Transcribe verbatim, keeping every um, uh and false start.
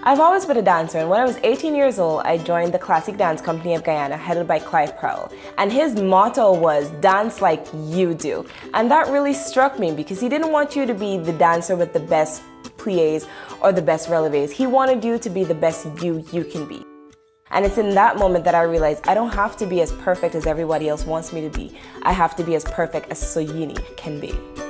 I've always been a dancer, and when I was eighteen years old, I joined the classic dance company of Guyana, headed by Clive Prowell. And his motto was, dance like you do. And that really struck me because he didn't want you to be the dancer with the best pliés or the best releves. He wanted you to be the best you you can be. And it's in that moment that I realized I don't have to be as perfect as everybody else wants me to be. I have to be as perfect as Soyini can be.